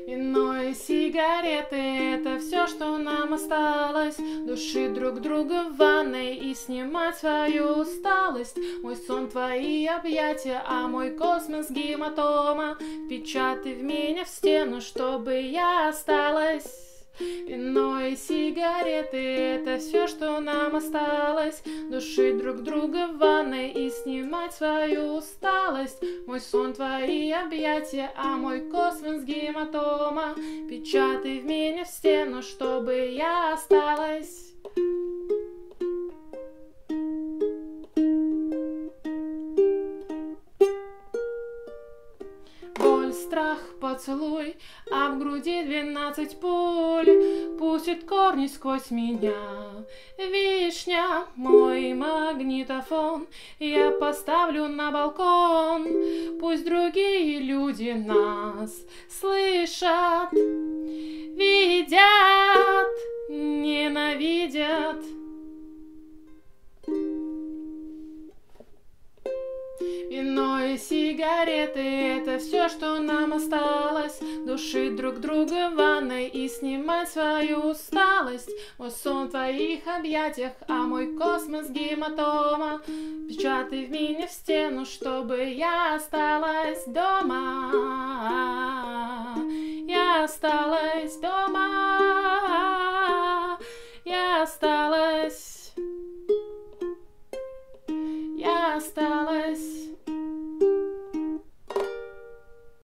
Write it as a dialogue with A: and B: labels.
A: Вино и сигареты — это все, что нам осталось. Души друг друга в ванной и снимать свою усталость. Мой сон — твои объятия, а мой космос — гематома. Впечатай в меня в стену, чтобы я осталась. Вино и сигареты — это все, что нам осталось. Душить друг друга в ванной и снимать свою усталость. Мой сон — твои объятия, а мой космос — гематома. Печатай в меня в стену, чтобы я осталась. Боль, страх, поцелуй, а в груди 12 пуль пустит корни сквозь меня. Вишня, мой магнитофон, я поставлю на балкон. Пусть другие люди нас слышат, видят, ненавидят. Вино и сигареты — это все, что нам осталось. Душить друг друга в ванной и снимать свою усталость. Мой сон в твоих объятиях, а мой космос — гематома. Печатай в меня в стену, чтобы я осталась дома. Я осталась дома. Я осталась